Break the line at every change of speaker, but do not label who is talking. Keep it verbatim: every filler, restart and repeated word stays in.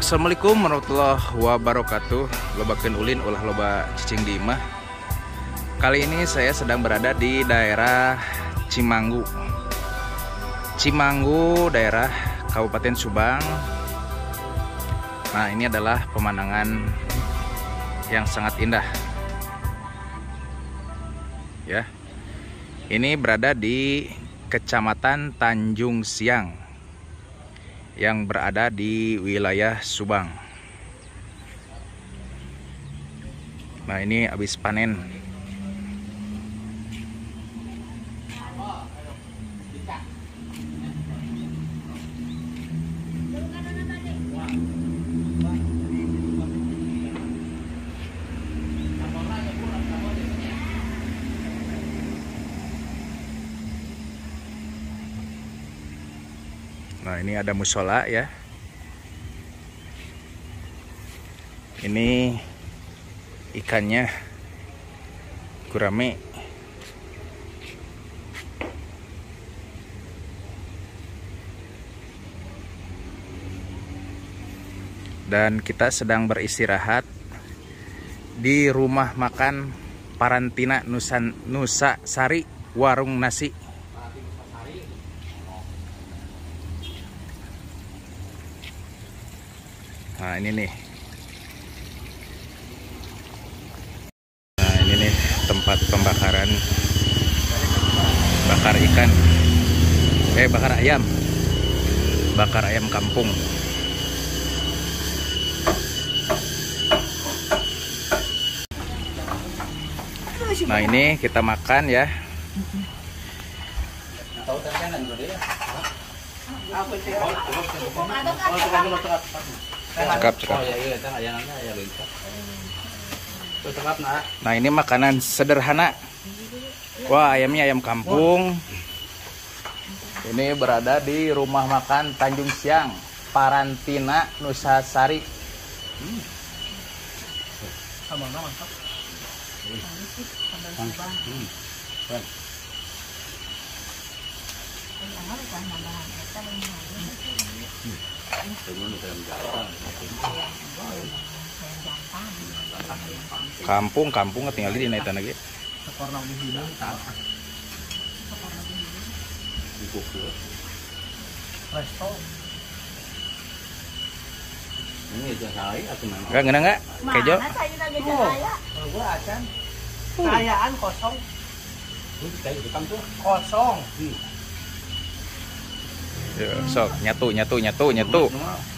Assalamualaikum warahmatullahi wabarakatuh. Lobakeun ulin ulah loba cicing di imah. Kali ini saya sedang berada di daerah Cimanggu. Cimanggu, daerah Kabupaten Subang. Nah, ini adalah pemandangan yang sangat indah. Ya. Ini berada di Kecamatan Tanjung Siang yang berada di wilayah Subang. Nah, ini habis panen. Nah, ini ada musola ya. Ini ikannya gurame. Dan kita sedang beristirahat di rumah makan Parantina Nusan Nusa Sari Warung Nasi. Nah, ini nih. Nah, ini nih tempat pembakaran bakar ikan. Eh, bakar ayam. Bakar ayam kampung. Nah, ini kita makan ya. Cekap, cekap. Nah, ini makanan sederhana. Wah, ayamnya ayam kampung. Ini berada di rumah makan Tanjung Siang, Parantina Nusa Sari. Hmm. Kampung, kampung tinggal di naik tanah gitu. Enggak, enggak, enggak. Kejo.
Kayaan kosong. Kosong.
Ya, sok nyatu, nyatu, nyatu, nyatu.